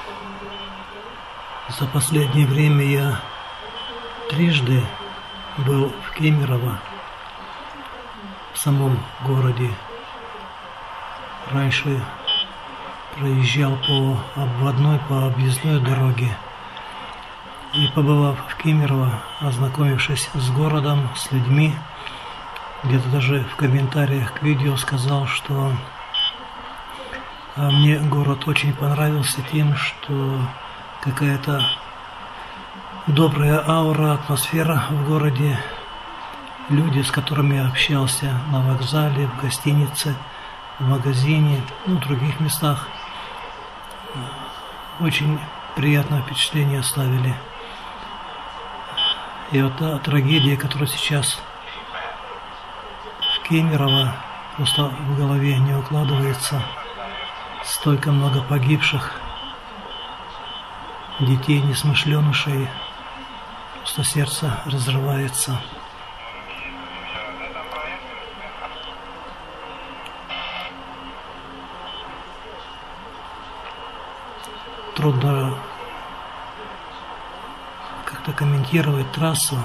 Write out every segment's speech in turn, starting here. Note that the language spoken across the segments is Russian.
За последнее время я трижды был в Кемерово, в самом городе. Раньше проезжал по обводной, по объездной дороге. И побывав в Кемерово, ознакомившись с городом, с людьми, где-то даже в комментариях к видео сказал, что мне город очень понравился тем, что какая-то добрая аура, атмосфера в городе, люди, с которыми я общался на вокзале, в гостинице, в магазине, в других местах, очень приятное впечатление оставили. И вот та трагедия, которая сейчас в Кемерово, просто в голове не укладывается. Столько много погибших, детей, несмышленышей, просто сердце разрывается. Трудно как-то комментировать трассу.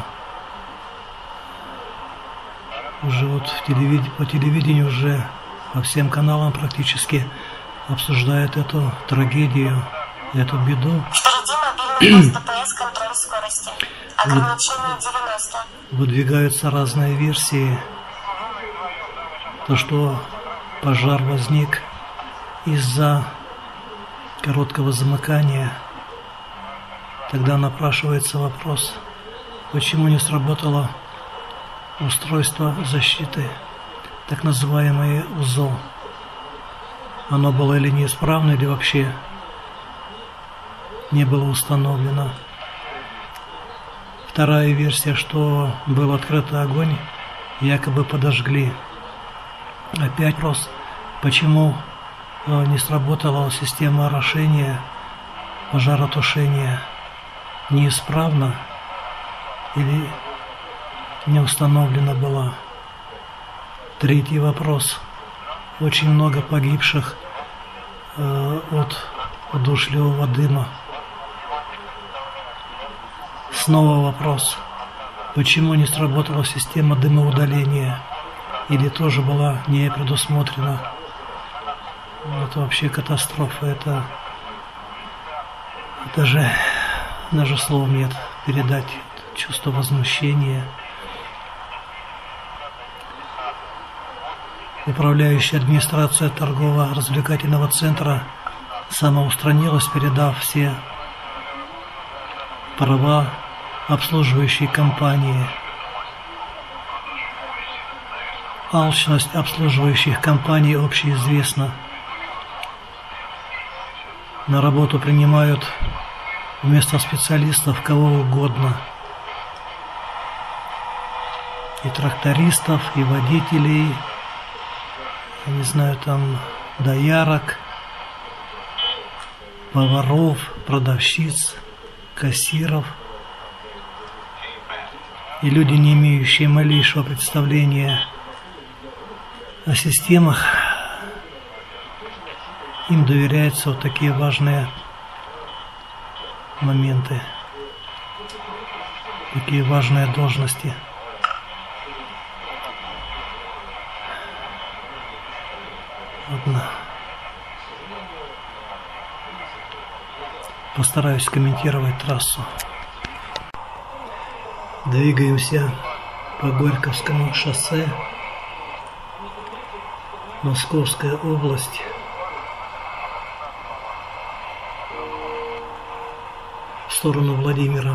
Уже вот по телевидению уже по всем каналам практически обсуждают эту трагедию, эту беду. Впереди мобильный пост ДПС, контроль скорости. Ограничение 90. Выдвигаются разные версии. То, что пожар возник из-за короткого замыкания. Тогда напрашивается вопрос, почему не сработало устройство защиты, так называемое УЗО. Оно было или неисправно, или вообще не было установлено. Вторая версия, что был открытый огонь, якобы подожгли. Опять вопрос, почему не сработала система орошения, пожаротушения, неисправна или не установлена была. Третий вопрос. Очень много погибших от удушливого дыма. Снова вопрос. Почему не сработала система дымоудаления? Или тоже была не предусмотрена? Это вообще катастрофа. Это даже слов нет передать чувство возмущения. Управляющая администрация торгово-развлекательного центра самоустранилась, передав все права обслуживающей компании. Алчность обслуживающих компаний общеизвестна. На работу принимают вместо специалистов кого угодно. И трактористов, и водителей, я не знаю, там доярок, поваров, продавщиц, кассиров. И люди, не имеющие малейшего представления о системах, им доверяются вот такие важные моменты, такие важные должности. Ладно. Постараюсь комментировать трассу. Двигаемся по Горьковскому шоссе, Московская область. В сторону Владимира.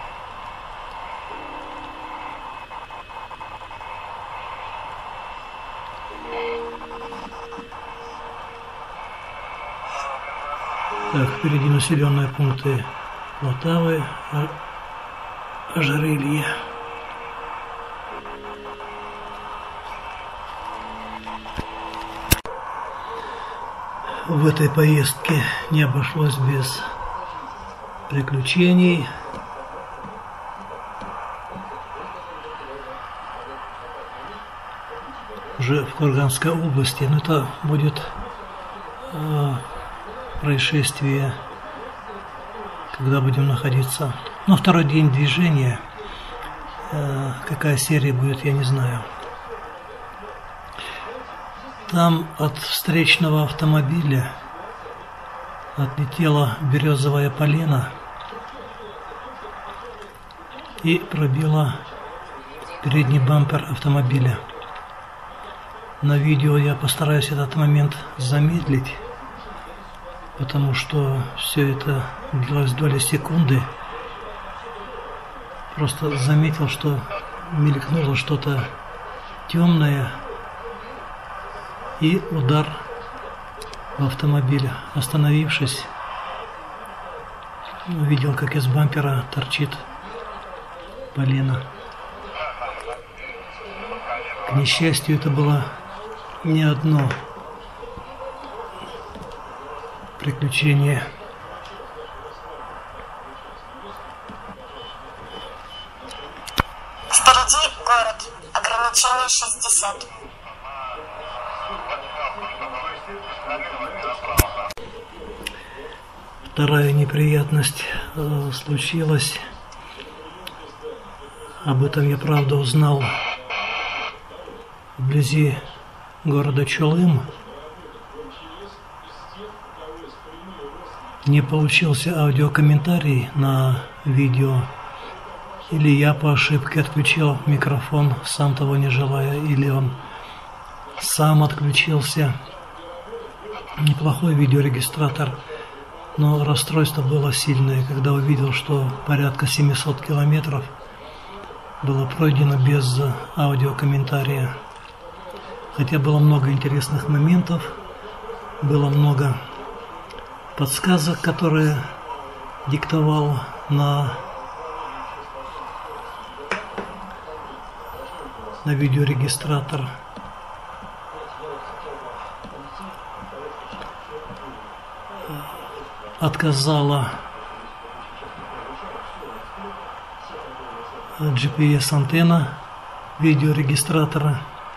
Так, впереди населенные пункты Полтавы, Ожерелье. В этой поездке не обошлось без приключений. Уже в Курганской области, но это будет происшествие когда будем находиться. Но второй день движения, какая серия будет, я не знаю. Там от встречного автомобиля отлетела березовая полена и пробила передний бампер автомобиля. На видео я постараюсь этот момент замедлить, потому что все это длилось доли секунды. Просто заметил, что мелькнуло что-то темное, и удар в автомобиль. Остановившись, увидел, как из бампера торчит полено. К несчастью, это было не одно приключение. Впереди город. Ограничение 60. Вторая неприятность случилась. Об этом я, правда, узнал вблизи города Чулым. Не получился аудиокомментарий на видео. Или я по ошибке отключил микрофон, сам того не желая, или он сам отключился. Неплохой видеорегистратор, но расстройство было сильное, когда увидел, что порядка 700 километров было пройдено без аудиокомментария. Хотя было много интересных моментов, было много подсказок, которые диктовал на видеорегистратор. Отказала GPS-антенна видеорегистратора.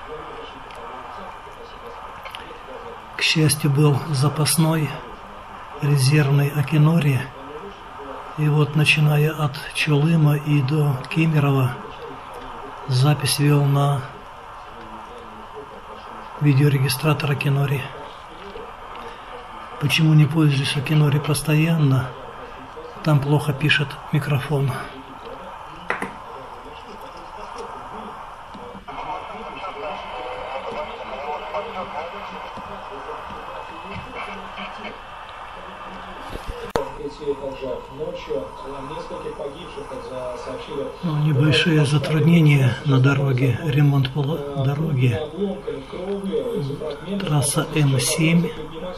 К счастью, был запасной резервный Акинори. И вот, начиная от Чулыма и до Кемерово, запись вел на видеорегистратор Акинори. Почему не пользуюсь Акинори постоянно? Там плохо пишет микрофон. Небольшие затруднения на дороге, ремонт дороги. Трасса М7.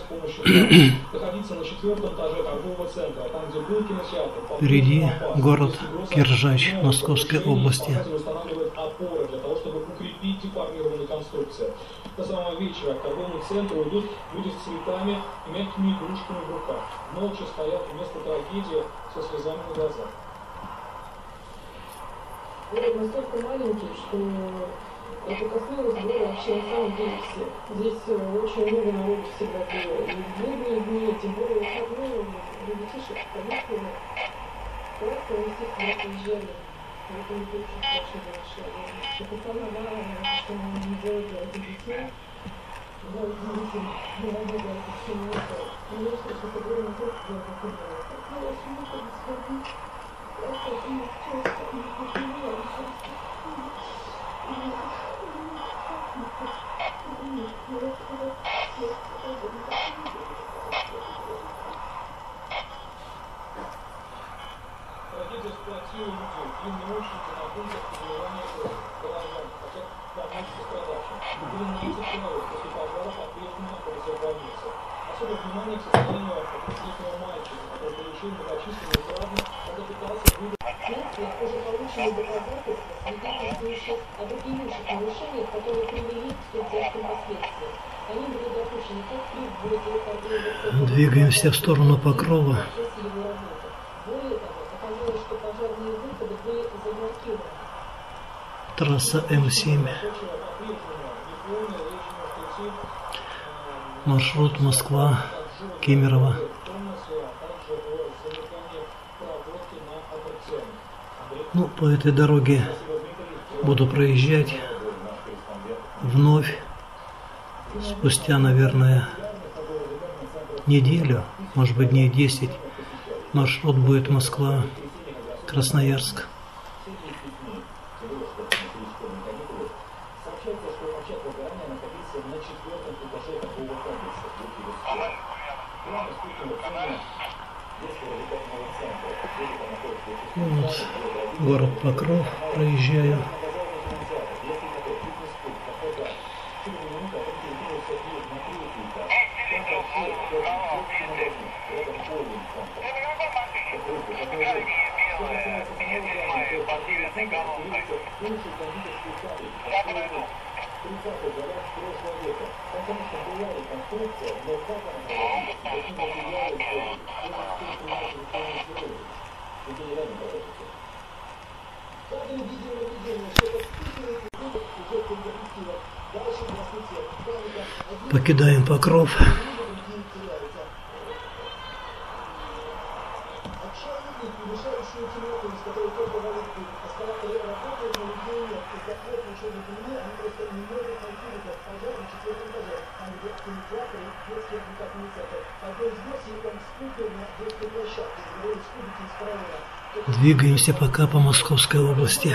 Впереди город Киржач Московской области. До самого вечера к торговому центру идут люди с цветами и мягкими игрушками в руках. Молча стоят вместо трагедии со слезами на глазах. Город настолько маленький, что это коснулось города вообще на самом деле все. Здесь очень много народу всегда было. И в будние дни, тем более выходные, ребятишек, каникулы. Просто они все сюда приезжали. Это не очень очень большая. Это самое главное, что мы не делаем для этих детей. Да, удивительно. Мы надо это все не это. Мы решили, что это было не только для выходного. Это очень много сходить. Просто и часто, и понимаем, часто. Трагедия сплотила людей. Длинные очереди на пунктах пребывания горожан, хотя помочь пострадавшим. Было 30 человек после пожара по-прежнему находятся в больнице. Особое внимание к состоянию 30-летнего мальчика, который получил многочисленные травмы, когда пытался выдать. Следствие уже получили доказательства, свидетельствующие о других нарушениях, которые привели к столь тяжким последствиям. Они были допущены как при вводе торгового. Двигаемся в сторону Покрова. Более того, оказалось, что пожарные выходы были заблокированы. Трасса М7. Маршрут Москва, Кемерово. Ну, по этой дороге буду проезжать вновь спустя, наверное, неделю, может быть, дней 10. Маршрут будет Москва-Красноярск. Вот, город Покров проезжаю. Покидаем Покров. Двигаемся пока по Московской области.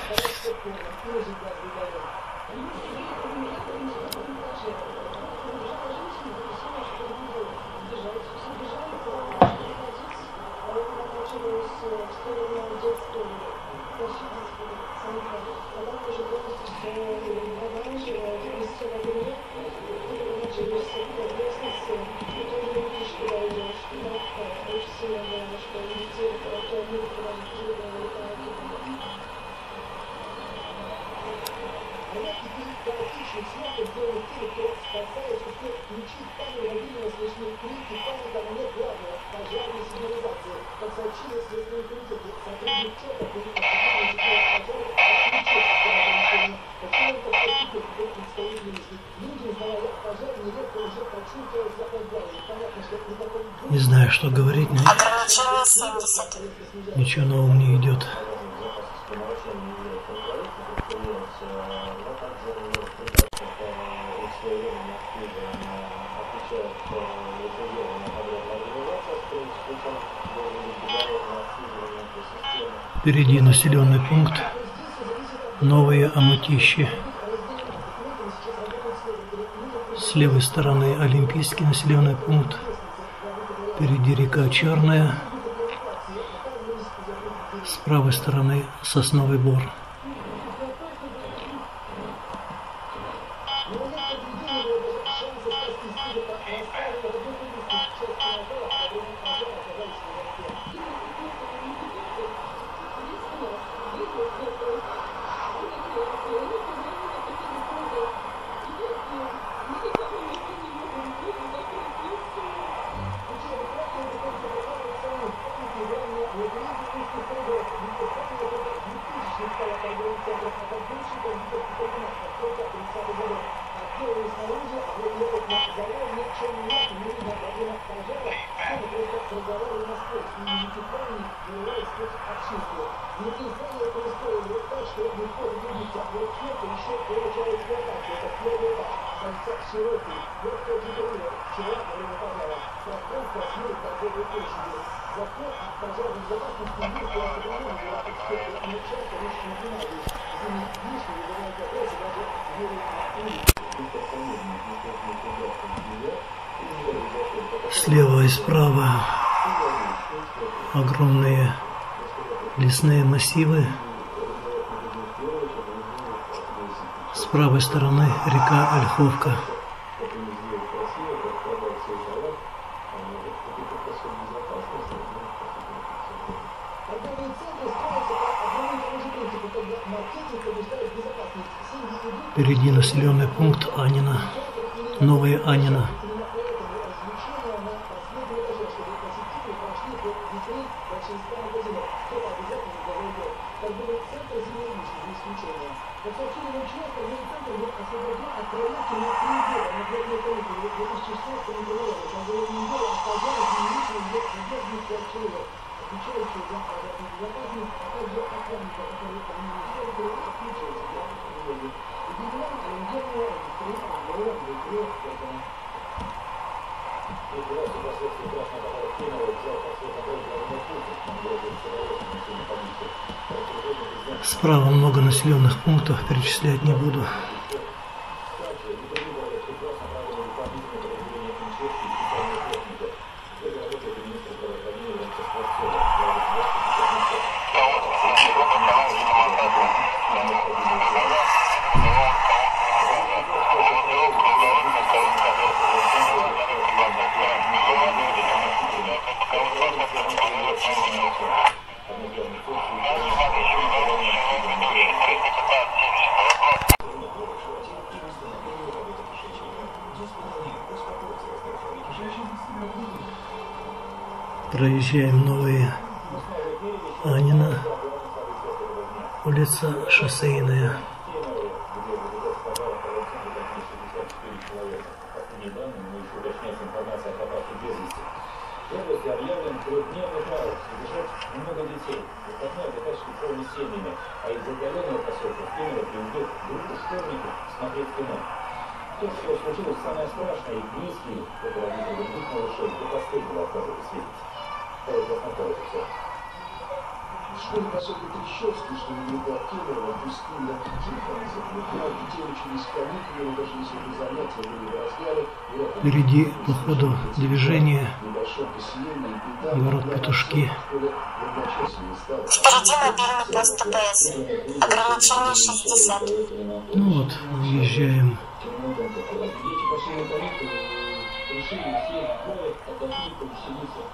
Не знаю, что говорить, но ничего нового не идет. Впереди населенный пункт Новые Омутищи. С левой стороны Олимпийский населенный пункт. Впереди река Черная. С правой стороны Сосновый Бор. Слева и справа огромные лесные массивы. С правой стороны река Ольховка. Впереди населенный пункт Анина, Новое Анино. отвечающие за пожарную безопасность, а также охранника, который организовывает отключается для тревоги. Региональное региональное регистрирование ГК «Фото». Справа много населенных пунктов, перечислять не буду. Проезжаем Новые Анина, улица Шоссейная. В области объявлен трехдневный праздник содержать много детей. Выходной достаточно полный семьями, а из отдаленного поселка в Кемерово привезли группу школьников смотреть кино. То, что случилось самое страшное, и близкие, это родители других малышей, до последнего отказывались видеть. В школе поселка Трещевский, что недалеко от Кемерово, пустили на детей, детей учились каникулы, даже если бы занятия были в разгаре. Впереди по ходу движения город Петушки. Впереди мобильный пост ДПС. Ограничение 60. Ну вот, въезжаем. Дети пошли на каникулы, решили съездить в город, отдохнуть, повеселиться.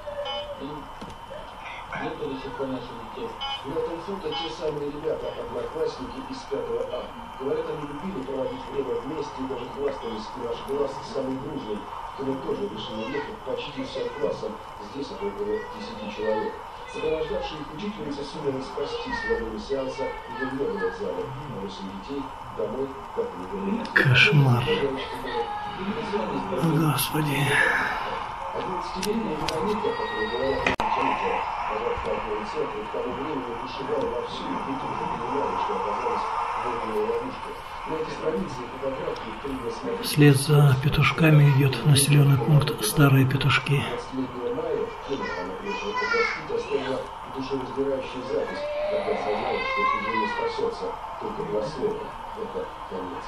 Нет до сих пор наших детей. На этом фото те самые ребята, одноклассники из 5 А. Говорят, они любили проводить время вместе и даже хвастались, что наш класс самый дружный, который тоже решил ехать почти всем классом. Здесь это около 10 человек. Сопровождавшая их учительница сумела спастись во время сеанса, где не было в зале. А 8 детей домой так и не вернулись. Кошмар. О, Господи. 11-летняя Вероника, которая была начальником пожарного центра, к тому времени вышивала вовсю, и дети уже понимали, что оказалась в огненной ловушке. На эти страницы и фотографии трудно смотреть. Вслед за петушками идет населенный пункт Старые Петушки. 23 мая в Кемерово она приехала погостить, оставила душераздирающую запись, когда осознала, что уже не спасется, только 2 слова. Это конец.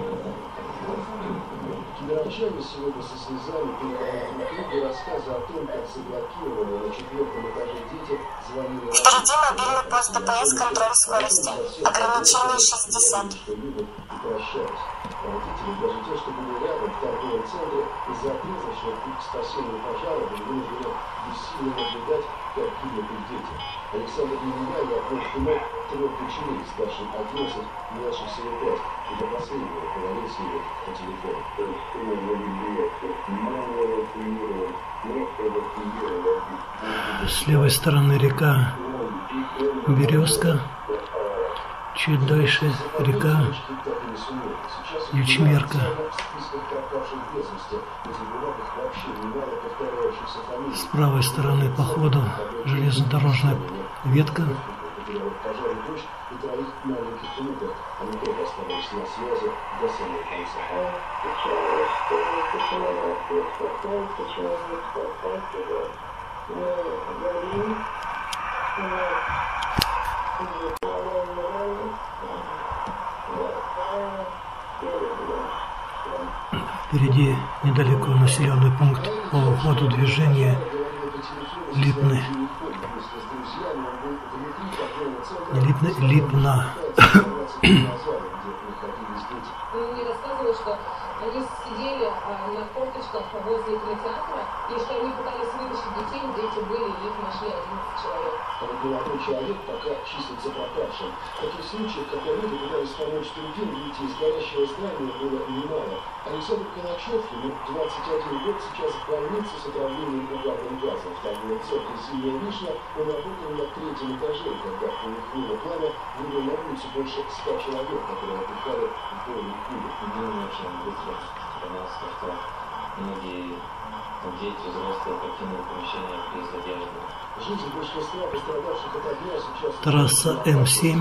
Кемеровчане сегодня со слезами передали друг другу рассказы о том, как заблокированные на 4-м этаже дети звонили... Впереди мобильный пост ДПС, контроль скорости. Ограничение 60. Что любят и прощались. Родители, даже те, что были рядом в торговом центре, из-за отрезавшего путь к спасению пожара, были вынуждены бессильно наблюдать, как гибнут их дети. Александр Емельян отнес домой 3 дочерей, старших 11, младших всего 5, и до последнего поговорил с ними по телефону. С левой стороны река Березка, чуть дальше река Ячмерка. С правой стороны по ходу железнодорожная ветка. И 3 маленьких внуков, они тоже оставались на связи до самого конца. Впереди недалеко населенный пункт по ходу движения Липны. Липна. Он мне рассказывал, что они сидели на корточках возле кинотеатра, и что они пытались вытащить детей, дети были, и их нашли 11 человек. Молодой человек пока числится пропавшим. Таких случаев, когда люди пытались помочь другим выйти из горящего здания, было немало. Александр Калачев, ему 21 год, сейчас в больнице с отравлением угарным газом. В торговом центре «Синяя вишня» он работал на 3-м этаже, когда полыхнуло пламя, вывел на улицу больше 100 человек, которые отдыхали в доме клубе. Многие дети, взрослые покинули помещение без одежды. Жизнь большинства пострадавших от огня сейчас трасса М7,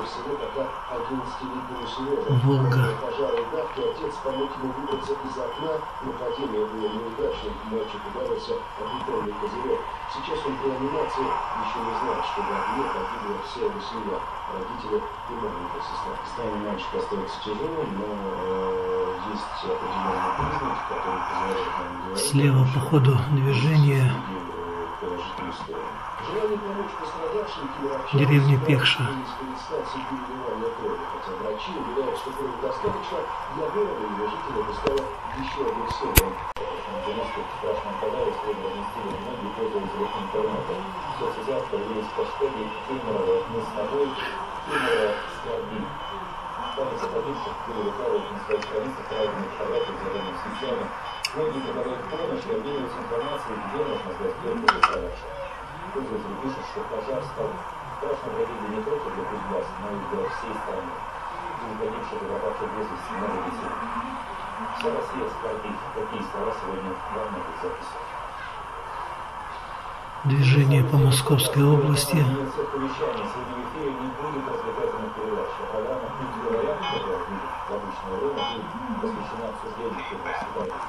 Волга. Пожары и давки. Отец помог ему выбраться из окна. Нападение было неудачным. Мальчик ударился о бетонный козырек. Сейчас он в реанимации. Еще не знает, что в огне погибла вся его семья. Родители и маленькая сестра. Состояние мальчика остается тяжелым, но есть определенные признаки, которые позволяют нам говорить. Слева по ходу движения деревня Пекша. Хотя врачи уверяют, что крови достаточно, для города его жителям стало еще агрессивнее. В 90-х страшном подаре следовало разместили многие пользовались интернета. В соцсетях появились хэштеги «Кемерово мы с тобой», «Кемерово скорби». Память о погибших были выкладывать на своих страницах разные фотографии с заданными сетями. Многие предлагают помощь и обмениваются информацией, где можно сдать кровь пострадавших. Пользователи пишут, что пожар стал страшной трагедией не только для Кузбасса, но и для всей страны. Из погибших и пропавших без вести много детей. Вся Россия скорбит. Такие слова сегодня во многих записях. Движение по Московской области. Сегодня в эфире не будет развлекательных передач. Программа «Люди говорят», которая будет в обычное время, будет посвящена обсуждению ситуации.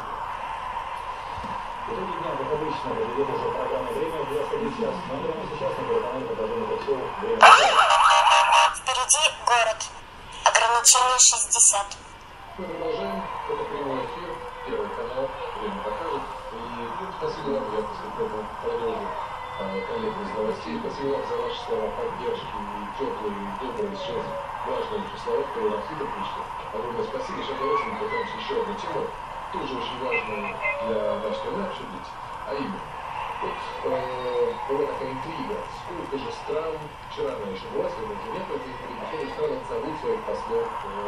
Итоги дня, как обычно, идет уже программа «Время» в 21 час. Но прямо сейчас на телеканале продолжение ток-шоу «Время». Впереди город. Ограничение 60. Мы продолжаем. Это прямой эфир. Первый канал. Время покажет. И спасибо вам, я после этого продолжу коллегу из новостей. Спасибо вам за ваши слова поддержки и теплые, и добрые, сейчас важные очень слова, которые вам всегда пришли. Огромное спасибо. Сейчас давайте мы попытаемся еще одну тему, тоже очень важную для нашей страны обсудить. А именно, вот была такая интрига. Сколько же стран, вчера она еще была, сегодня уже нет этой интриги, сколько же стран зовут своих послов,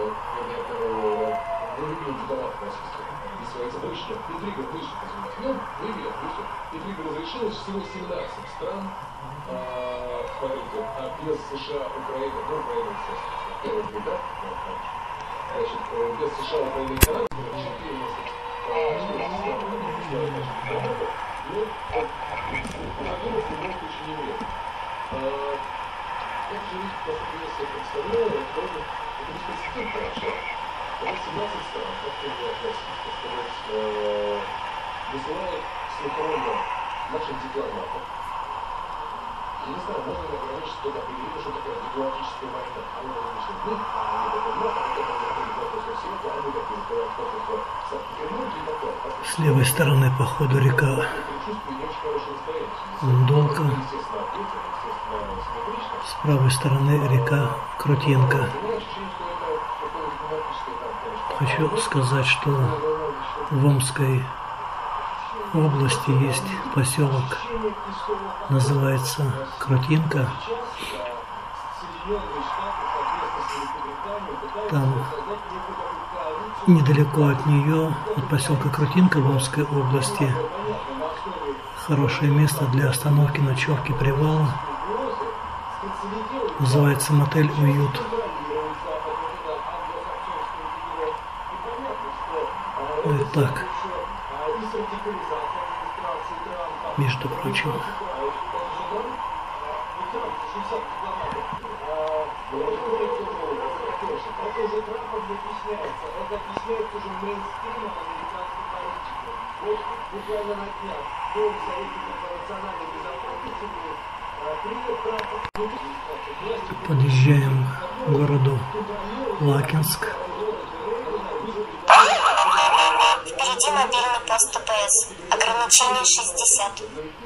вывели дипломатов российских из своих вышли. Интрига вышла, извините. Ну, вывели, вышли. Интрига разрешилась, всего 17 стран. Смотрите, а без США, Украина, ну, Украина, естественно, первый беда, значит, без США, Украины и Канады, 14 ну, задуматься в любом случае не вред. Как же ведь, поскольку я себе представляю, это беспрецедентно хорошо. Вот 17 стран, как ты мне относишься, так сказать, высылают синхронно наших дипломатов. Я не знаю, можно ли ограничить, кто так определил, что такое дипломатическая война. Они разрешили мы, а они такой НАТО, а это были вопросы всего, а они такие вопросы в Санкт-Петербурге и такое. С левой стороны по ходу река Долка. С правой стороны река Крутенко. Хочу сказать, что в Омской области есть поселок, называется Крутенко. Там недалеко от нее, от поселка Крутенко в Омской области, хорошее место для остановки, ночевки, привала. Называется мотель «Уют». Вот так. Между прочим. Подъезжаем к городу Лакинск. Впереди мобильный пост ТПС. Ограничение 60.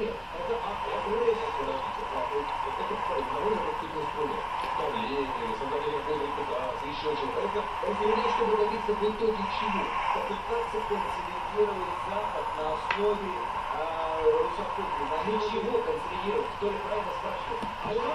Чтобы добиться в итоге чего? Попытаться консолидировать Запад на основе русофобии. На ничего консолидировать. Кто ли правильно спрашивает? А если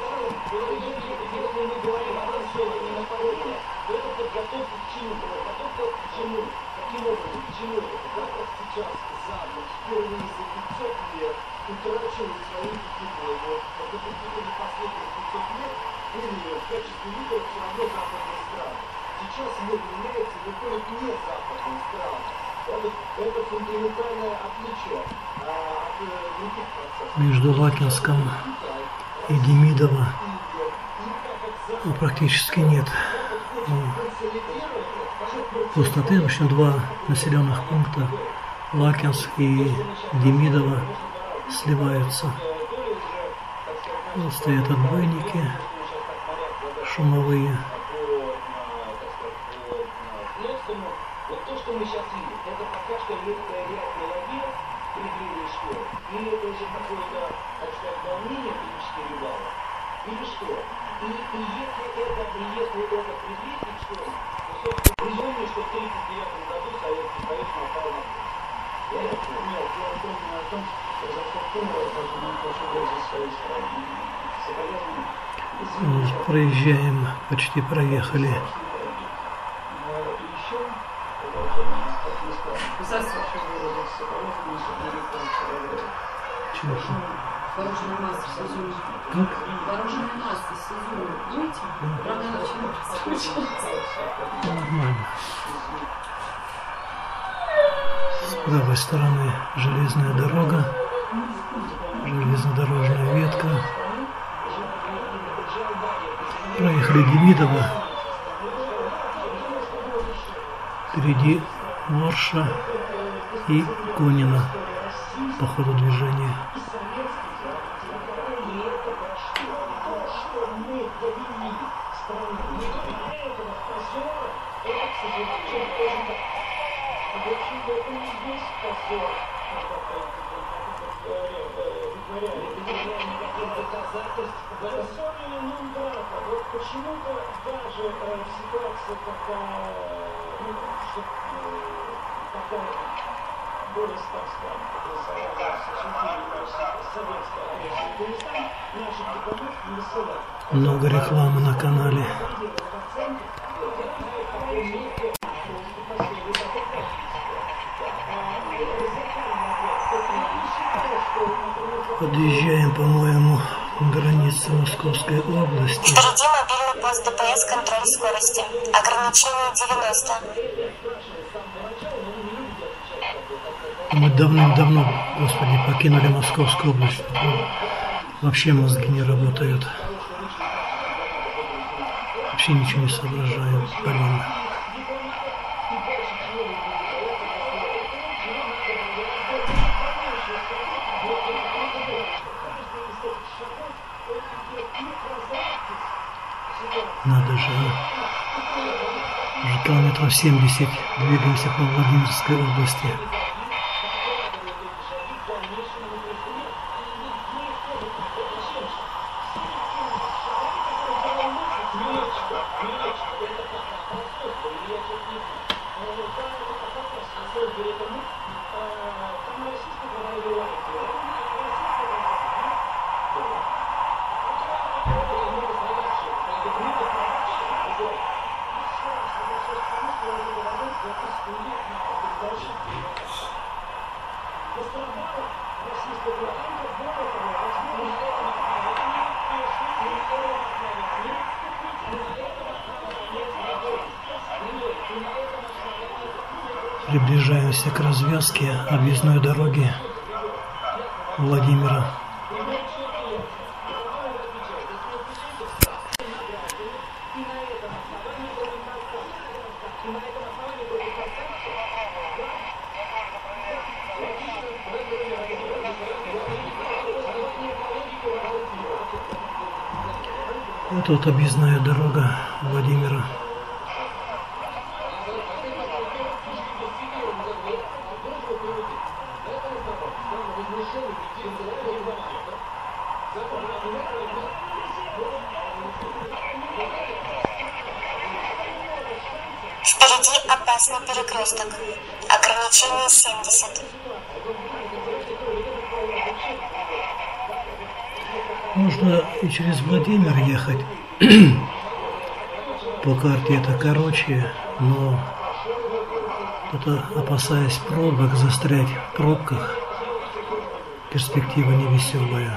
мы говорим о консолидировании нападения, то это подготовка к чему? Подготовка к чему? Каким образом? К чему? Запад сейчас, Запад, впервые за 500 лет утрачивает свои какие-то, это какие-то последние 500 лет, были в качестве лидеров все равно западные страны. Сейчас мир меняется, выходит не западные страны. Это фундаментальное отличие от между Лакинском и Демидово практически нет. Пустоты, в общем, два населенных пункта, Лакинск и Демидово, сливаются. Вот стоят отбойники шумовые. Вот то, что мы сейчас видим, это пока что легкая реакция лагеря преддверии школы. Или это уже какое-то, так сказать, волнение физическое рыбало, или что? И если это предвестник школы, то, собственно, придумали, что в 1939 году Советский Союз напал на Курск. Нет, дело в том, что за структуру нам прошу за своей страны. Проезжаем, почти проехали. Вооруженные массы в сезоне. Как? Вооруженные массы в сезоне. Будете? Правда, она очень соскучилась. Нормально. С правой стороны железная дорога, железнодорожная ветка. Проехали Демидово. Впереди Ворша и Конина по ходу движения. Почему-то даже в ситуации, когда, более 100 стран советская агрессия в Афганистан, наших дипломатов не высылали. Много рекламы на канале. Подъезжаем, по-моему, к границе Московской области. Впереди мобильный пост ДПС, контроль скорости. Ограничение 90. Мы давным-давно, Господи, покинули Московскую область. Вообще мозги не работают. Вообще ничего не соображаем. Блин. Надо же, уже километров 70 двигаемся по Владимирской области. Приближаемся к развязке объездной дороги Владимира. Это вот объездная дорога Владимира. Впереди опасный перекресток. Ограничение 70. Можно и через Владимир ехать. По карте это короче, но это, опасаясь пробок, застрять в пробках, перспектива невеселая.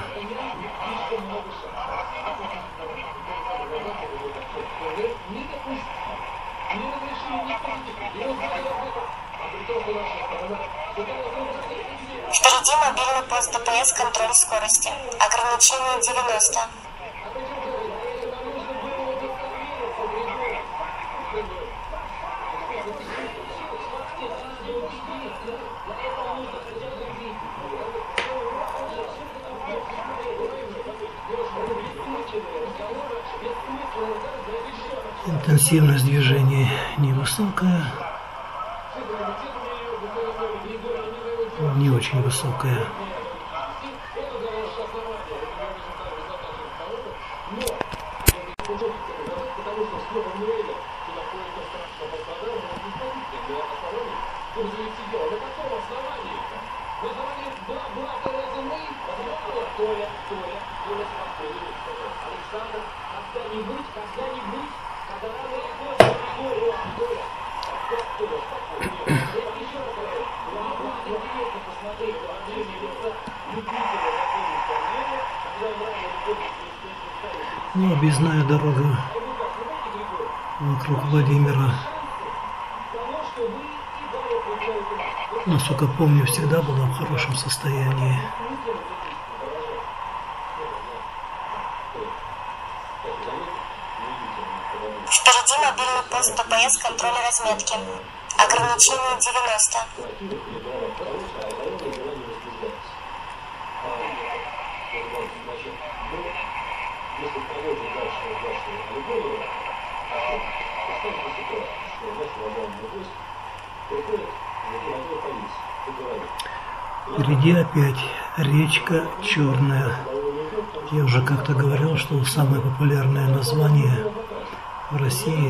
Впереди Впереди мобильный пост ДПС, контроль скорости. Ограничение 90. Интенсивность движения невысокая, не очень высокая. Ну, объездная дорога вокруг Владимира, насколько помню, всегда была в хорошем состоянии. Впереди мобильный пост ДПС, контроль разметки. Ограничение 90. Если продолжить дальше вашу аллегорию, представьте ситуацию, что наш уважаемый гость приходит в городской полиции и говорит: Впереди опять речка Черная. Я уже как-то говорил, что самое популярное название в России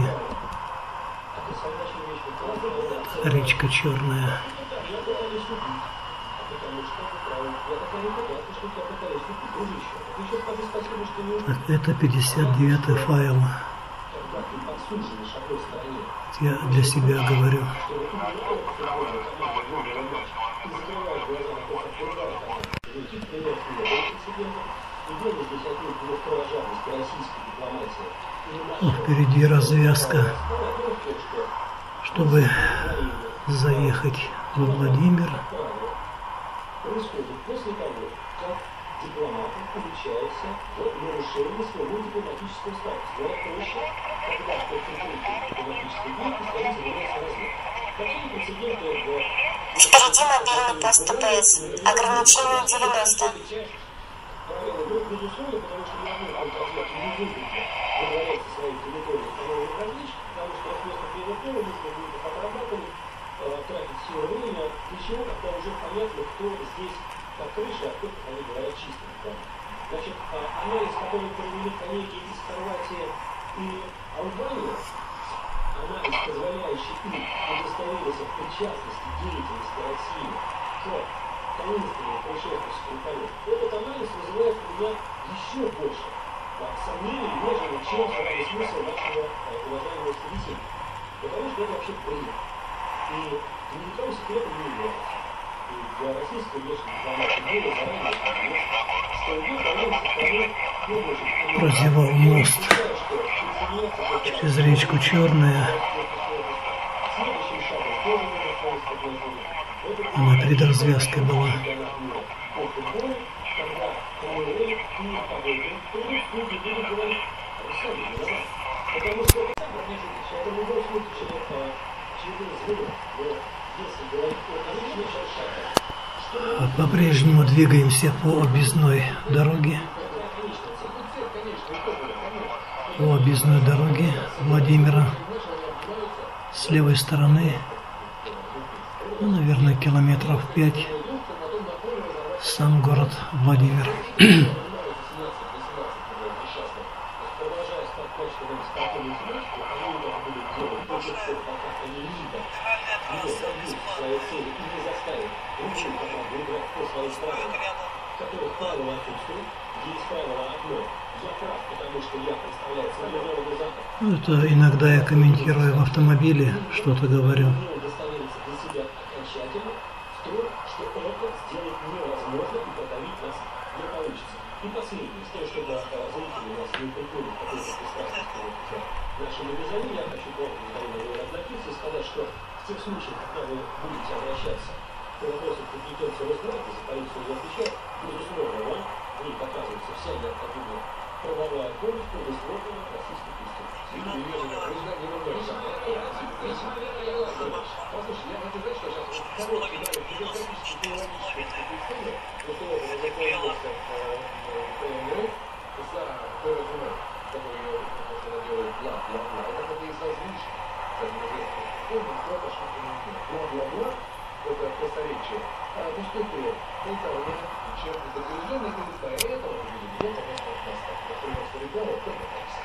– речка Черная. Так, это 59-й файл. Я для себя говорю. О, впереди развязка, чтобы заехать во Владимир. Происходит после того, как дипломаты получаются в нарушении своего дипломатического статуса. Говоря проще, когда в конкретной дипломатической деятельности они занимаются разведкой. Какие прецеденты Впереди мобильный пост ДПС. Ограничение 90. правила игры безусловно, потому что ни одной контрразведки не выгодно выдворять со своей территории установленных различий, потому что вместо предотвора нужно будет их отрабатывать, тратить все время, для чего, когда уже понятно, кто здесь под крышей, а кто, как они говорят, чистый. Значит, анализ, который провели коллеги из Хорватии и Албании, анализ, позволяющий им удостовериться в причастности деятельности России к таинственному происшествию с Крюковым, этот анализ вызывает у меня еще больше сомнений, нежели чем здравый смысл нашего уважаемого собеседника. Потому что это вообще бред. И никаким секретом не является. И для российской внешней дипломатии было заранее понятно, что идет анализ со стороны помощи. Прозевал мост через речку Черная. Она перед развязкой была. По-прежнему двигаемся по объездной дороге. По объездной дороге Владимира. С левой стороны, ну, наверное, километров 5, сам город Владимир. Это иногда я комментирую в автомобиле, что-то говорю. И последнее, с тем, чтобы зрители у нас не приходят к какой-то пристрастности к нашему дизайну, я хочу коротко обратиться и сказать, что в тех случаях, когда вы будете обращаться к что вопросы приобретется разбираться, полицию запрещать, безусловно, вам будет оказываться вся необходимая правовая помощь, предусмотренная российской конституцией. Послушай, я хочу сказать, что сейчас короткий физиологический представление, после этого законодательства ПМР за ПРФМ, который делает бла-бла-бла, это как-то излишне. Бла-бла-бла, это просторечие. Пустой бред. Это чем телевизионные телеста, и этого видео, конечно, например, реклама, кто пытается.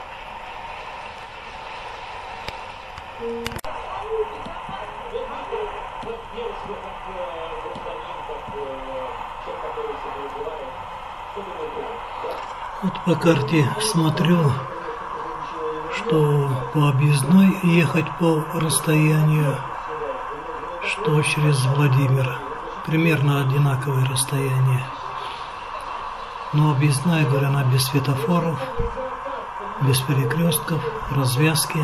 Вот делать себе как гражданин, как человек, который себе желает, что думаете? Вот по карте смотрю, что по объездной ехать по расстоянию, что через Владимир. Примерно одинаковое расстояние. Но объездная, говорю, она без светофоров, без перекрестков, развязки.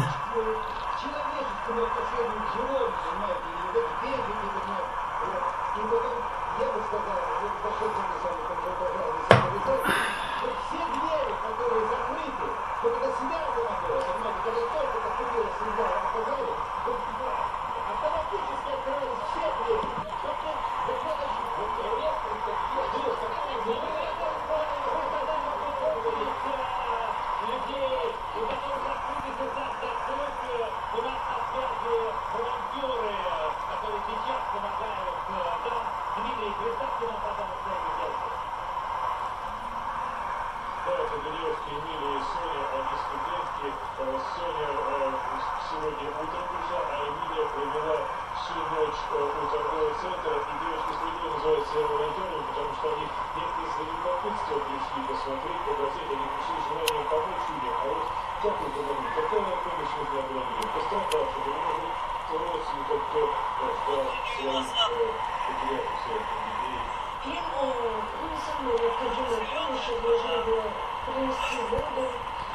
Сегодня утром пришла, а Эмилия провела всю ночь у торгового центра, и девочки справедливо называют себя волонтерами, потому что они некоторые свои любопытства пришли посмотреть, погасить, они пришли с желанием помочь людям. А вот как вы помогли? Какая помощь нужна была людям? Пострадавшим, или может быть родственникам, кто ждал своих потерявшихся людей? Самая необходимая помощь должна была принести воду.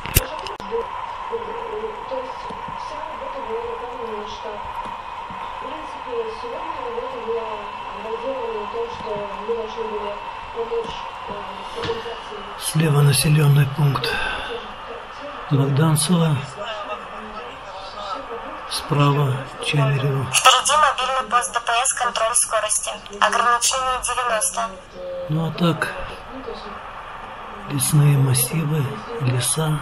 То есть вся работа была выполнена штаб. В принципе, сегодня работа была проделана в том, что мы должны были помочь стабилизации. Слева населенный пункт Богданцево, справа Чамерево. Впереди мобильный пост ДПС, контроль скорости. Ограничение 90. Ну а так, лесные массивы, леса.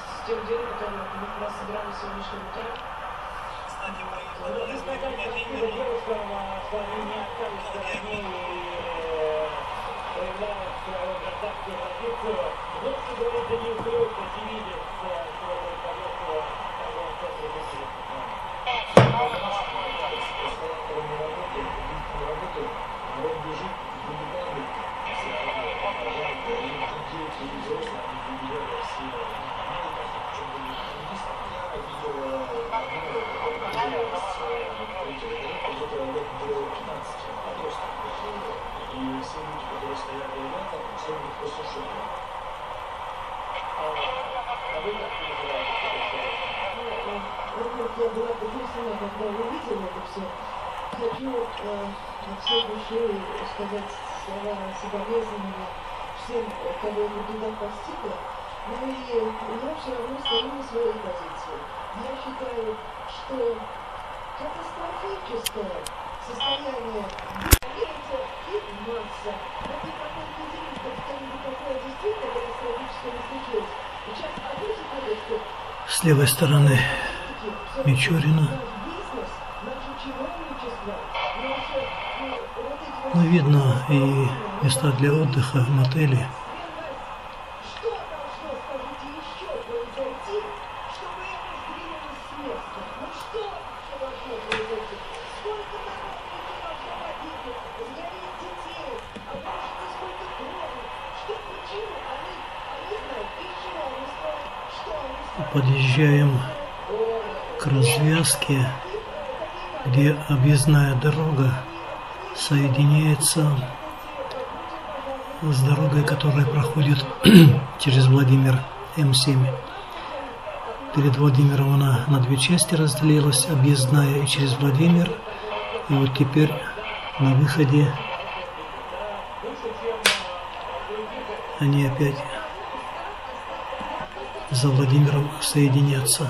Я была потрясена, когда увидела это все. Хочу от всей души сказать слова соболезнования всем, кого эта беда постигла. Но и я все равно стою на своей позиции. Я считаю, что катастрофическое состояние их масса. Вот не проходит неделю, как что-нибудь такое действительно катастрофическое не случилось. Сейчас одну. С левой стороны Мичурина. Ну, видно и места для отдыха, мотели. Подъезжаем к развязке, где объездная дорога соединяется с дорогой, которая проходит через Владимир М7. Перед Владимиром она на две части разделилась, объездная и через Владимир. И вот теперь На выходе они опять за Владимиром соединятся.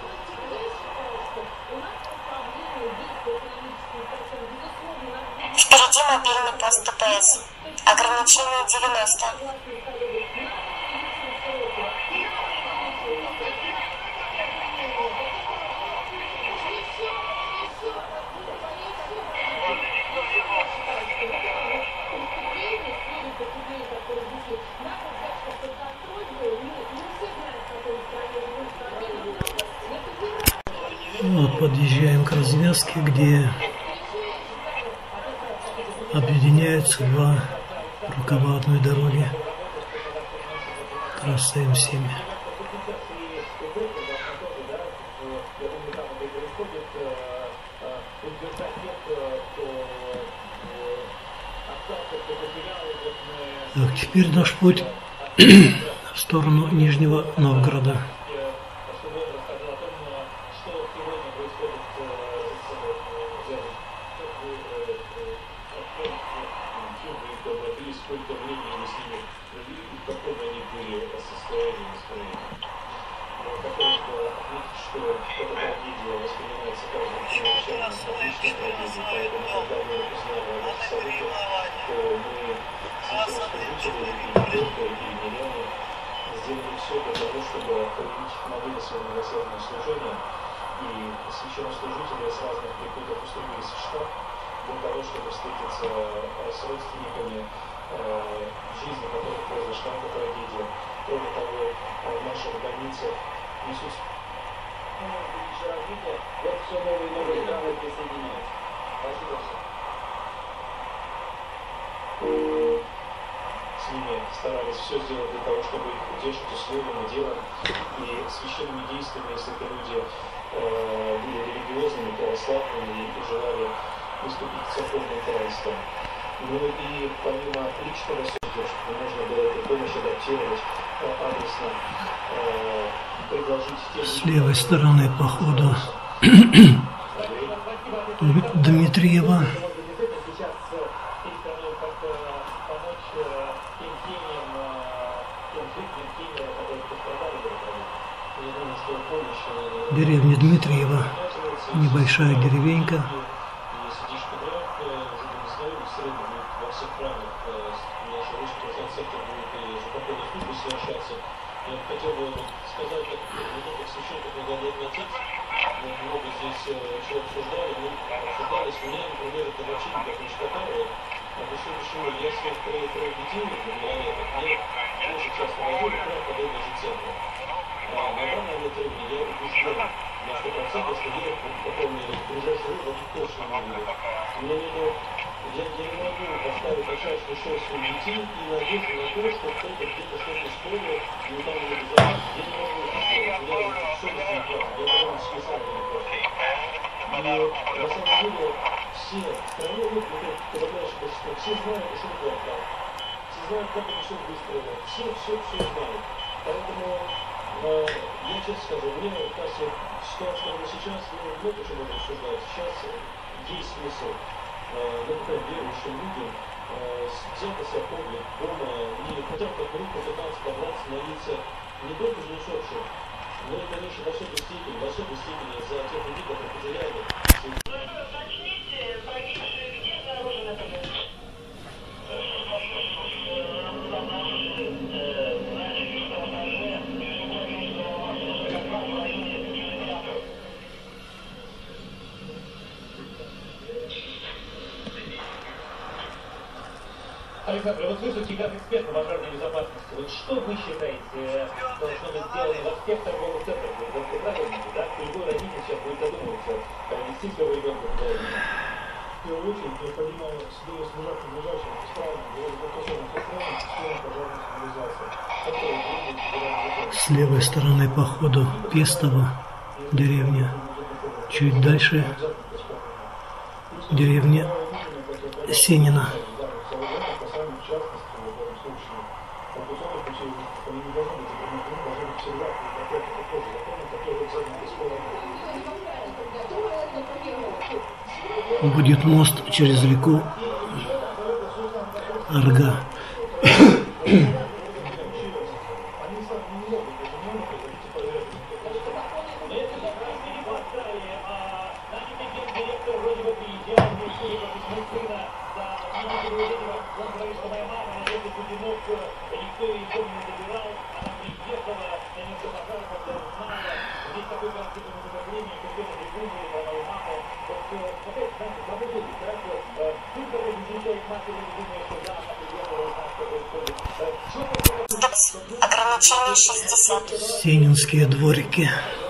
Впереди мобильный пост ДПС. Ограничение 90. Вот подъезжаем к развязке, где объединяются два рукава одной дороги. Трасса М7. Так, теперь наш путь в сторону Нижнего Новгорода. Сколько времени мы с ними провели, и в каком они были состоянии настроения. Хотелось бы отметить, что эта трагедия воспринимается каждым чрезвычайно отличной трагедией, поэтому, когда мы узнали о этих событиях, то мы священнослужители и Георгия, и миряне сделали все для того, чтобы проявить молитву на милосердное служение, и священнослужители с разных приходов устроились в штаб для того, чтобы встретиться с родственниками, жизни которых произошла эта трагедия. Кроме того, в наших больницах несут... Вот все новые и новые страны присоединяются. Спасибо всем. С ними старались все сделать для того, чтобы их утешить и словом, и делом, и священными действиями, если это люди были религиозными, православными и желали выступить с церковным таинством. Ну и помимо личного поддержки, можно было эту помощь адаптировать адресно, предложить тем... С левой стороны по ходу Дмитриева. Деревня Дмитриева, небольшая деревенька. Я хотел бы сказать, как священник, как многодетный отец, мы много здесь чего обсуждали, мы обсуждались, у меня, например, это вообще никак не шкатало. А до сегодняшнего я своих трое детей, я тоже часто вожу, например, подобные же центры. На данный момент времени я убежден на 100%, что я выполнил ближайший выбор точно не буду. Я не могу поставить начальственную шерсть своих детей и надеяться на то, что кто-то где-то что-то спорил, и там не обязательно. Я не могу это сделать. Я совесть не плачу, я прямо специально не плачу. И на самом деле все страны, когда говоришь, что все знают, что это квартал. Все знают, как это все выстроено. Все знают. Поэтому я честно скажу, мне кажется, ситуация сейчас, много чего можно обсуждать. Сейчас есть смысл. Например, верующим людям взять на себя погляд дома и хотя бы как группа пытаться добраться, молиться не только за усопших, но и, конечно, в особой степени за тех людей, которые потеряли. Александр, вот вы все-таки как эксперт по пожарной безопасности, вот что вы считаете, должно быть сделано во всех торговых центрах, вы правильно, да? Любой родитель сейчас будет задумываться, вести своего ребенка туда или нет. В первую очередь необходимо себе снижать ближайшим странам, особенно со странами, система пожарной сигнализации. С левой стороны по ходу Пестово, деревня. Чуть дальше деревня Сенина. В частности, в этом случае, случае они не должны быть должны быть всегда какой-то такой закон, который за Будет мост через реку Арга. Ограничение 60. Сенинские дворики.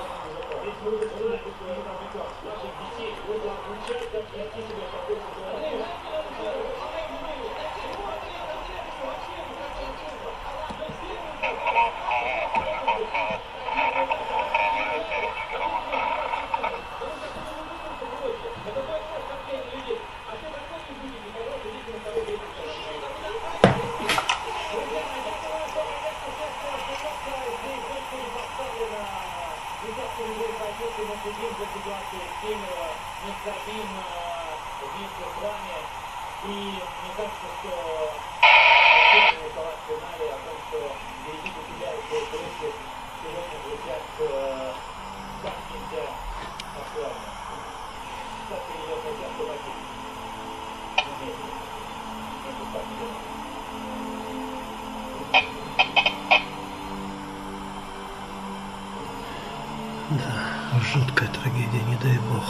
Да, жуткая трагедия, не дай бог.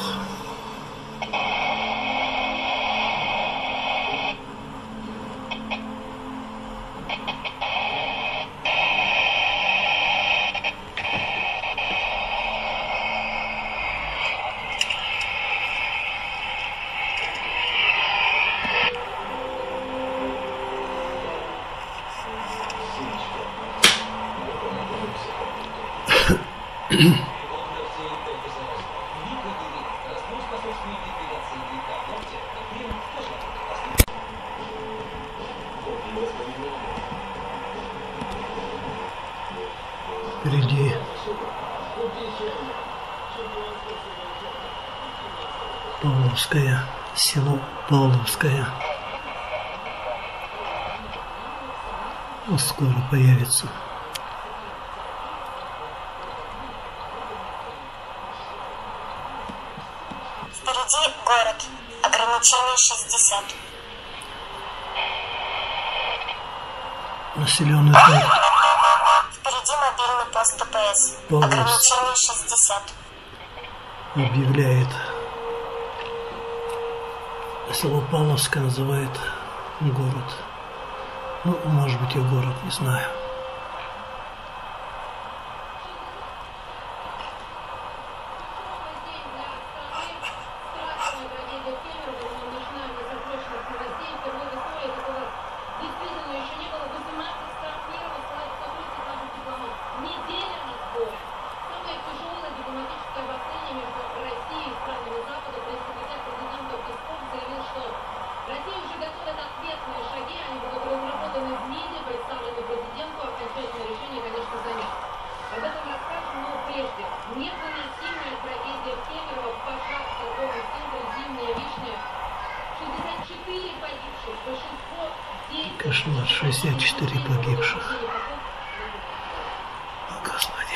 Впереди Павловское, село Павловское. Скоро появится. Впереди город. Ограничение 60. Населенный пункт Впереди мобильный пост ДПС. Павловск. Ограничение 60. объявляет. Село Павловское называет город. Ну, может быть, и город, не знаю. Кошмар, 64 погибших. О, Господи.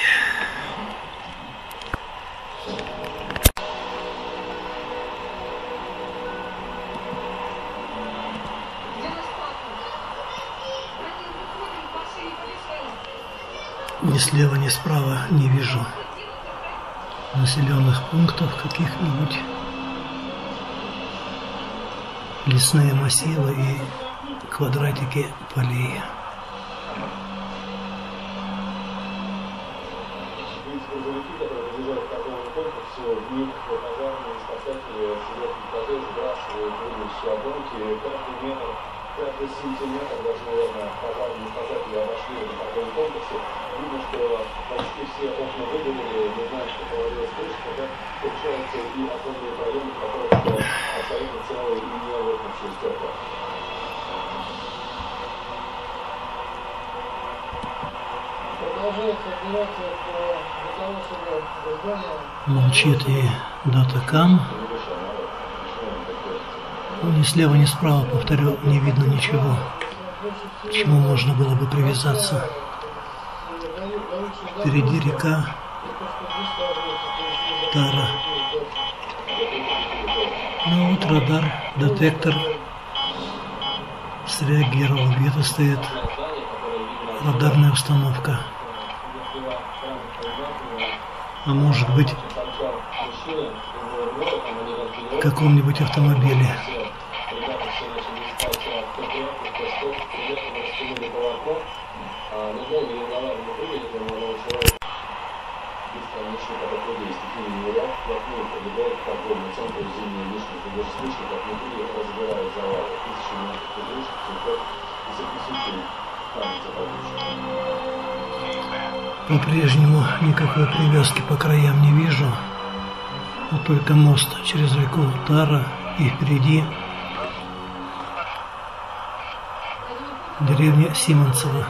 Ни слева, ни справа не вижу населенных пунктов каких-нибудь. Лесные массивы и квадратики полей. Грузовики, которые выезжают к такому конкурсу, в них пожарные спасатели с верхних этажей сбрасывают выглядящие обломки. Каждый сантиметр, даже, наверное, пожарные спасатели обошли на таком конкурсе. Видно, что почти все окна выгорели, не знаю, что повалилась крышка, да, получается и оконные проемы, в которых абсолютно целые и не лопнувшие стекла. продолжается операция для того, чтобы здание... Молчит и датакам. Ни слева, ни справа, повторю, не видно ничего, к чему можно было бы привязаться. Впереди река Тара. Ну вот радар, детектор среагировал. Где-то стоит радарная установка. А может быть, в каком-нибудь автомобиле. По-прежнему никакой привязки по краям не вижу, а только мост через реку Тара и впереди деревня Симонцево.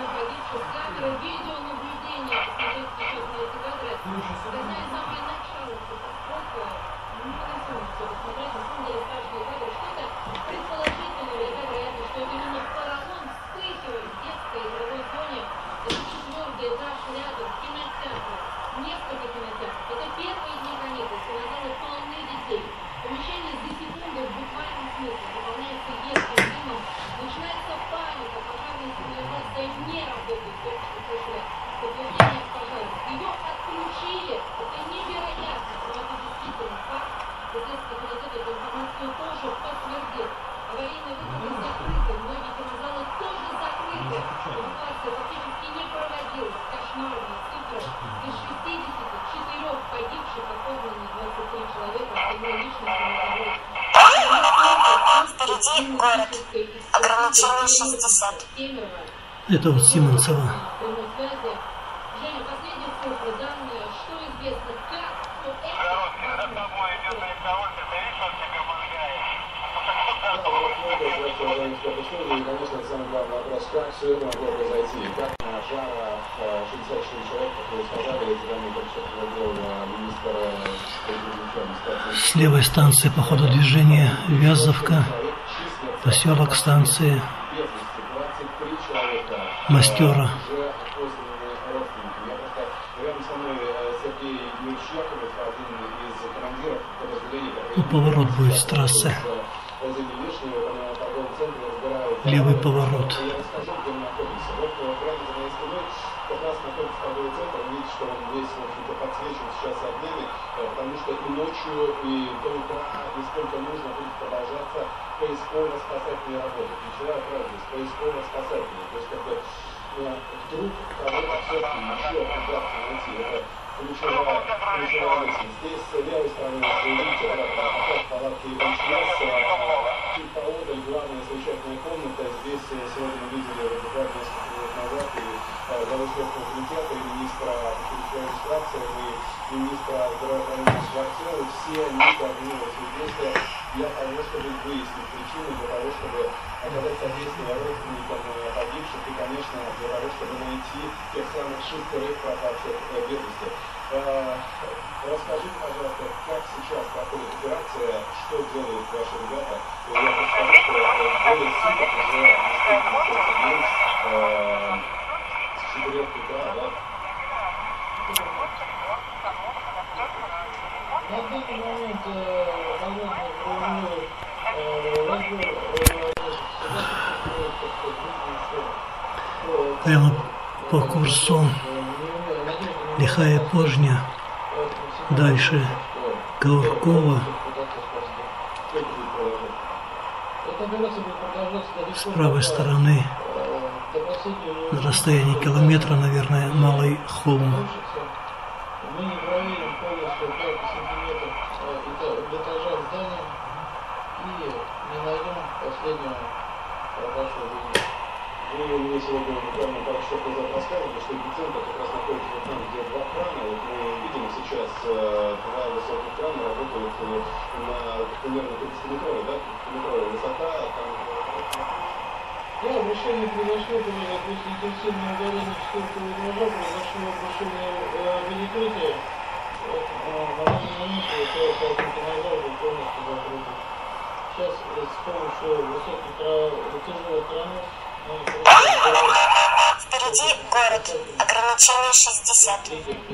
Впереди город. Ограничение 60. Это вот Симонцево. Конечно, самый главный вопрос, как все это могло произойти, как на жара 66 человек, как вы сказали, эти данные только что приводил министр предыдущей. С левой станции по ходу движения Вязовка, поселок станции Мастера. Ну, поворот будет с трассы. Левый поворот. Потому что и ночью, и до утра, и сколько нужно будет продолжаться поисково-спасательные работы. Ключевая фраза – поисково-спасательные. То есть, как бы, вдруг кого-то все-таки еще удастся найти. Это ключевая мысль. Здесь с левой стороны, вы видите, опять палатки МЧС, чуть поодаль главная совещательная комната. Здесь сегодня мы видели буквально несколько минут назад и главы Следственного комитета, и министра администрации, и министра здравоохранения Шварцова. Все они координировали свои действия для того, чтобы выяснить причины, для того, чтобы оказать содействие родственникам погибших и, конечно, для того, чтобы найти тех самых 6 пропавших без вести. Расскажите, пожалуйста, как сейчас проходит операция, что делают ваши ребята? Я хочу сказать, что более суток уже с 4 утра, да? На данный момент Прямо по курсу Лихая Пожня, дальше Гауркова, с правой стороны на расстоянии километра, наверное, Малый холм. Мы не проверим полностью каждый сантиметр этажа здания и не найдем последнего пропавшего людей. Вы мне сегодня буквально пару часов назад рассказывали, что эпицентр как раз находится вот там, где два крана. Вот мы видим сейчас два высоких крана работают на примерно 50-метровой, да, 50-метровая высота. Там Да, обрушение произошло после интенсивного горения 4-го этажа, произошло обрушение великрытия. На данный момент полностью полностью закрыто. Сейчас с помощью высоких тяжелых кранов Впереди город. Ограничение 60.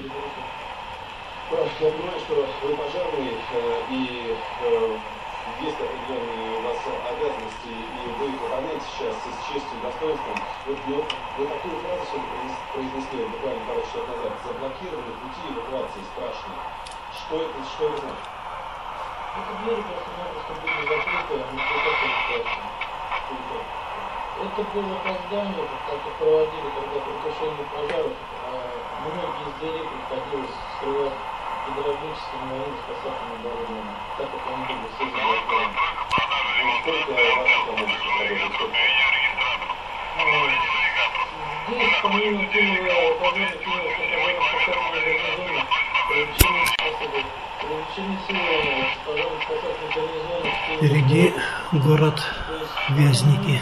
Я понимаю, что вы пожарный, и есть определенные у вас обязанности, и вы выполняете сейчас с честью и достоинством. Вы такую фразу сегодня произнесли буквально пару часов назад. Заблокированы пути эвакуации страшные. Что это значит? эти двери просто-напросто были закрыты, никто так не страшно. Это было опоздание, как проводили, когда при тушении пожаров, многие из дверей приходилось скрывать гидравлическим и аварийно-спасательным оборудованием, так как они были все заблокированы. Сколько ваших команд работает? Здесь, помимо пожарных пожарно-спасательной гарнизона, привлечены силы пожарно-спасательной гарнизона. Впереди город Вязники.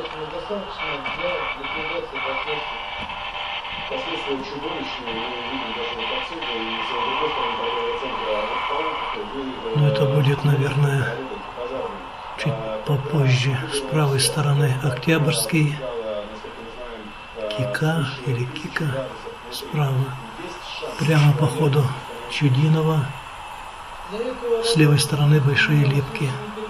Последствия чудовищные, мы видим даже вот отсюда, и с другой стороны торгового центра. Но это будет, наверное, чуть попозже. С правой стороны Октябрьский, Кика или Кика справа. Прямо по ходу Чудинова. С левой стороны Большие Липки.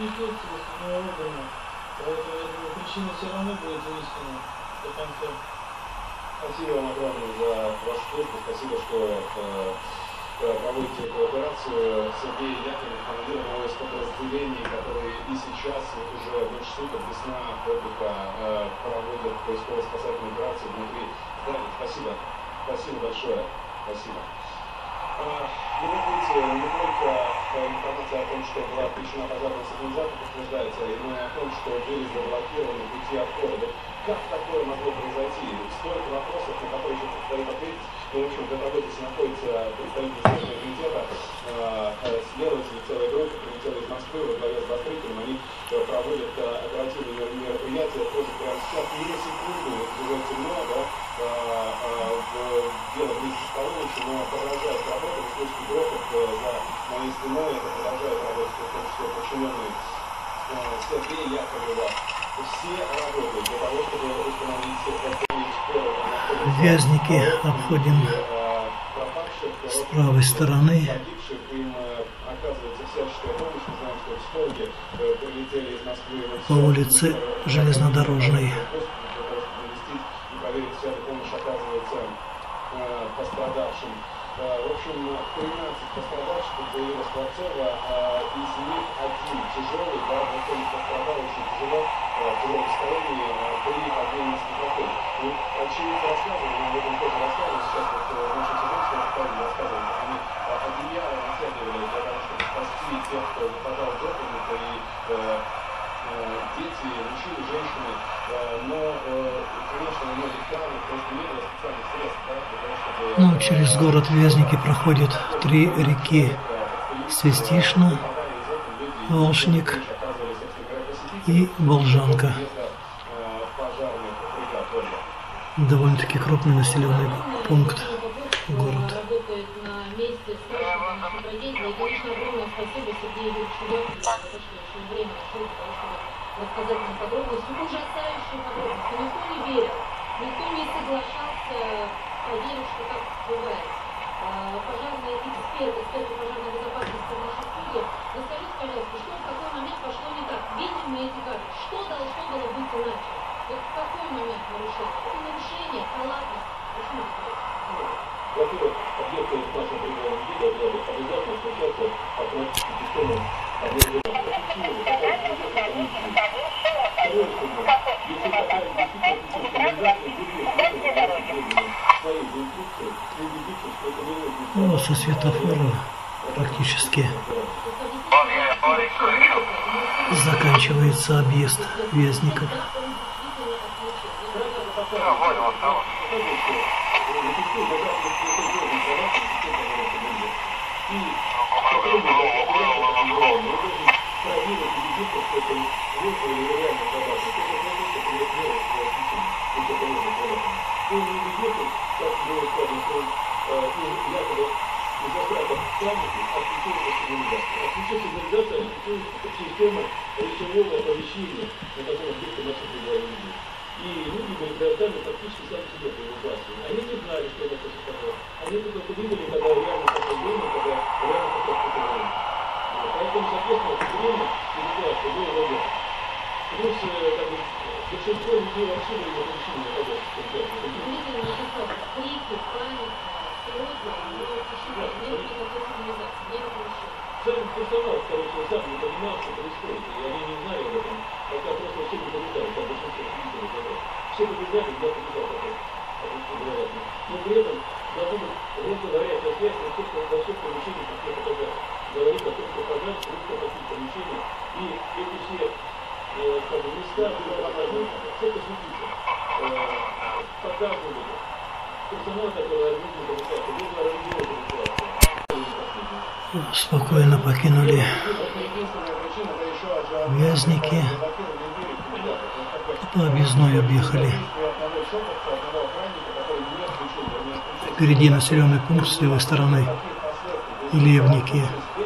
Причина все равно будет выяснена до конца. Спасибо вам огромное за вашу службу. Спасибо, что проводите эту операцию. Сергей Яковлев, командир одного из подразделений, который и сейчас, вот уже больше суток, весна, отдыха, проводят поисково-спасательные операции внутри здания. Спасибо. Спасибо большое. Спасибо. Вы видите, не только информация о том, что была включена пожарная сигнализация, подтверждается, но и о том, что были заблокированы пути отхода. Вот как такое могло произойти? Столько вопросов, на которые еще предстоит ответить. Ну, в общем, в этой области находится представитель Следственного комитета, следователи, целая группа прилетела из Москвы во главе с Бастрыкиным. Они проводят оперативные мероприятия, тоже прямо сейчас, не на секунду, вот уже темно, да, дело близко к полуночи, но продолжает работать, вы слышите грохот за моей спиной, это продолжает работать, в том числе подчиненные Сергея Яковлева. Все работают для того, чтобы установить Вязники обходим с правой стороны. По улице Железнодорожной. Пострадавшим. В общем, 13 пострадавших появилось Скворцова, из них один тяжелый, да, вот он пострадал очень тяжело, тяжелое состояние при падении с никакой. Ну, очевидцы рассказывали, нам об этом тоже рассказывали, сейчас вот наши чеченцы рассказывали, как они одеяло натягивали для того, чтобы спасти тех, кто попадал в допинг, и дети, мужчины, женщины, но, конечно, у многих травм просто не было специальных средств, да, для того, чтобы... Ну, через город Вязники проходят 3 реки: Свистишна, Волшник и Волжанка. Довольно-таки крупный населенный пункт, город. Работает на месте страшной трагедии. И, конечно, огромное спасибо Сергею Юрьевичу Яковлеву за то, что очень время нашел для того, чтобы рассказать нам подробности, ужасающие подробности. Никто не верил, никто не соглашался поверить, что так бывает. Пожарные эксперты пожарной безопасности в нашей студии, расскажите, пожалуйста, что в какой момент пошло не так? Видим мы эти кадры. Что должно было быть иначе? Вот в какой момент нарушение? Это нарушение, халатность. Почему это происходит? Во-первых, объекты нашего приборного вида должны обязательно включаться автоматически систему обнаружения. Ну, со светофора практически заканчивается объезд Вязников. Проверить, убедиться, что это вызвало реально задачу. Это не ведете, как было сказано, что якобы из-за страха паники отключается сигнализация. Отключается сигнализация, отключается система речевого оповещения, на котором где-то маршруты говорили людей. И люди были предоставлены практически сами себе по эвакуации. Они не знали, что это такое. Они только видели, когда реально пошло время, когда реально пошло время. Поэтому, соответственно, время эвакуации было время. Плюс, как бы, большинство людей вообще были на причине находящихся в конкретном. Крики, паника, слезы, тишина, нет никакой сигнализации, нет ничего. Сам персонал, скорее всего, сам не понимал, что происходит, и они не знали об этом, пока просто все не побежали, как большинство свидетелей говорят. Все побежали, я побежал потом, вероятно. Но при этом должна быть просто горячая связь во всех помещениях, как я показал. Говорит о том, что пожар, слышно таких помещений, и эти все как бы места, где все это светится. Показывали. Персонал, который организует эвакуацию, был организован эвакуацию. Спокойно покинули вязники, по объездной объехали. Впереди населенный пункт с левой стороны Левники.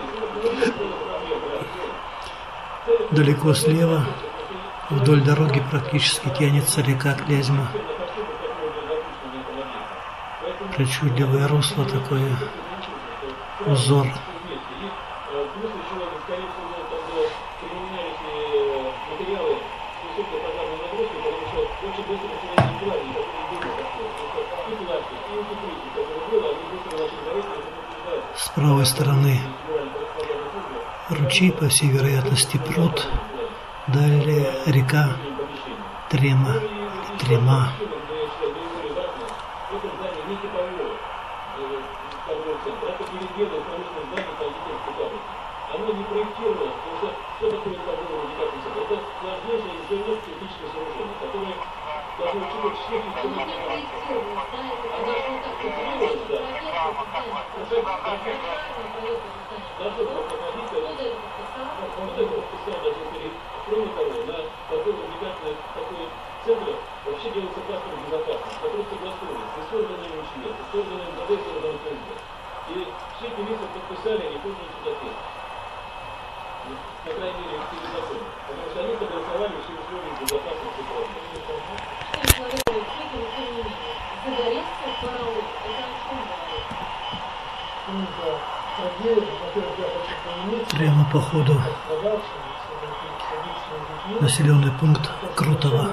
Далеко слева вдоль дороги практически тянется река Клязьма. Причудливое русло такое, узор. С правой стороны ручей, по всей вероятности, пруд. Далее река Трема. Оно не проектировалось, потому что что такое торговый индикатор? Это сложнейшее геологическое сооружение, которое должно учитывать все функциональные параметры. Оно должно проходить, кроме того, на торгово-индикаторных такой центрах вообще делается паспорт безопасности, который согласуется с органами МЧС, с органами МВД, с органами ФСБ. И все эти лица подписали, они пользуются ответственностью. По крайней мере, в теле закона. Потому что они согласовали все условия безопасности города. Загорелся паровоз. Это о чем говорит? Прямо по ходу населенный пункт Крутово.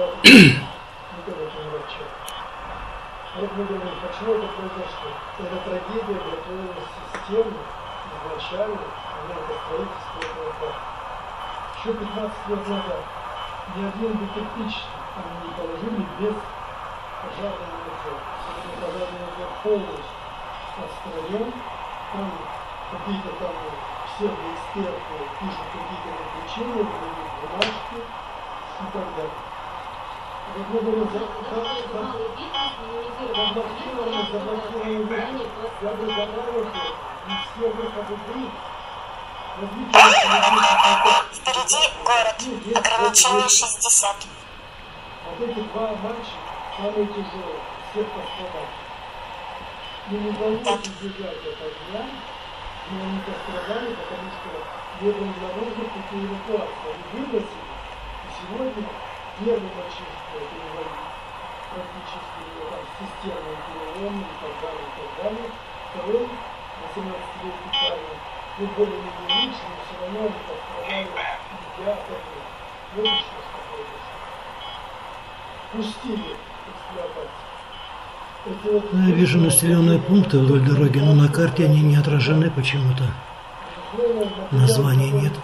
Вот мы говорим, почему это произошло? Это трагедия готовилась системно, изначально, энергостроительство этого парка. Еще 15 лет назад ни один бы кирпич там не положили без пожарного надзора. Пожарный надзор полностью отстранен, там какие-то там псевдоэксперты пишут какие-то заключения, выдают бумажки и так далее. Вот мы говорим, я бы добавил, и все выходы были. Впереди город. Ограничение 60. Вот эти два матча самые тяжелые, всех пострадали. Им не удалось избежать от огня, но они пострадали, потому что не было наружных путей эвакуации. Они выбросили, и сегодня первый мальчишка переводит практически там, системные переломы и так далее. Второй, 18-летний парень, ну более-менее лучше, но все равно они пострадали, едят это. Вот и что сказать. Пустили эксплуатацию. Я вижу населенные пункты вдоль дороги, но на карте они не отражены почему-то. Названий нет.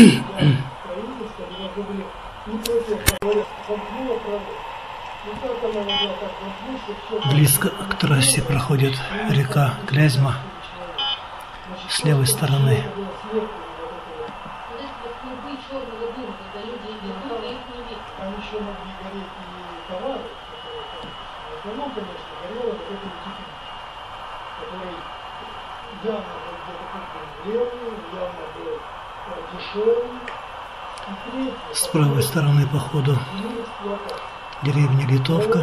Близко к трассе проходит река Клязьма с левой стороны. Там еще могли гореть и товары, в основном, конечно, горело вот этим типом, который явно был где-то древний, явно был дешевый. С правой стороны по ходу деревня Литовка.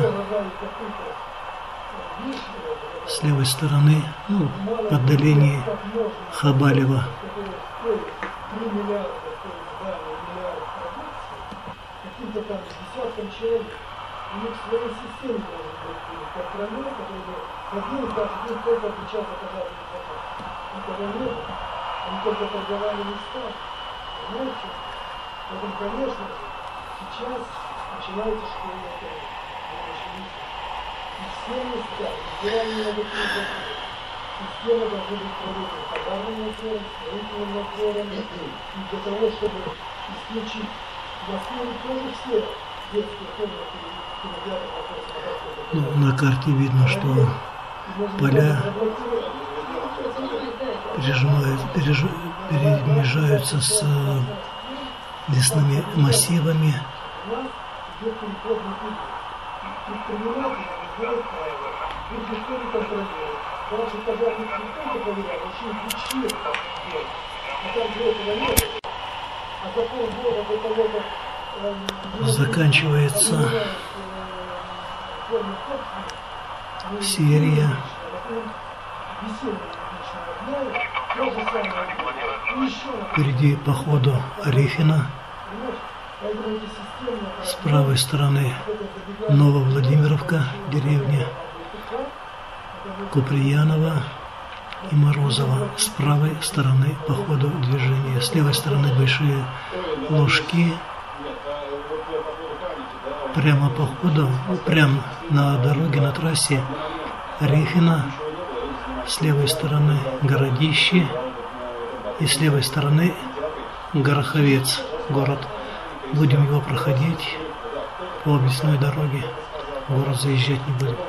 С левой стороны, ну, в отдалении Хабалева. Каким-то там десяткам человек, у них своя система должен быть контролер, который бы ходил, каждый день только отвечал за пожарный заказ. Никого нет, они только торговали местах, понимаете? Поэтому, конечно же, сейчас начинается школа, и все места, федеральные надзорные законы, система должна быть проведена пожарным надзором, строительным надзором, и для того, чтобы исключить в Москве тоже все детские комнаты и кинотеатры, Ну, на карте видно, что поля перемежаются с лесными массивами. Заканчивается серия. Впереди по ходу Рифина. С правой стороны Нововладимировка, деревня Куприянова и Морозова. С правой стороны по ходу движения. С левой стороны Большие Лужки. Прямо по ходу, прямо на дороге, на трассе Рифина. С левой стороны Городище. И с левой стороны Гороховец, город. Будем его проходить по объездной дороге. В город заезжать не будем.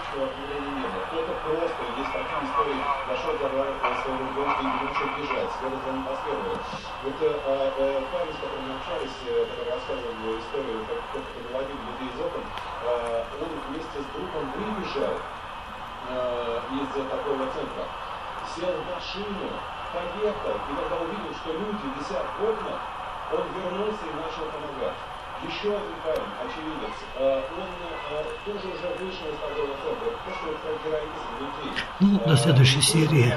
Вот парень, с которым мы общались, который рассказывал историю, как выводил людей из окон, он вместе с другом выбежал из такого центра, сел в машину, поехал, и когда увидел, что люди висят в окнах, он вернулся и начал помогать. Еще один парень, очевидец, он тоже уже вышел из такого центра. Просто про героизм людей. Ну, до следующей серии.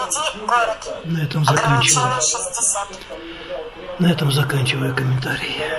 На этом заканчиваю комментарии.